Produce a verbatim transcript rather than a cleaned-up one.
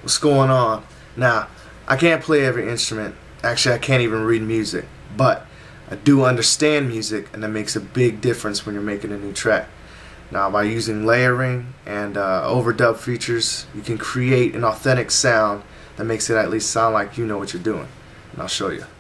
What's going on? Now, I can't play every instrument. Actually, I can't even read music. But I do understand music, and that makes a big difference when you're making a new track. Now, by using layering and uh, overdub features, you can create an authentic sound that makes it at least sound like you know what you're doing. And I'll show you.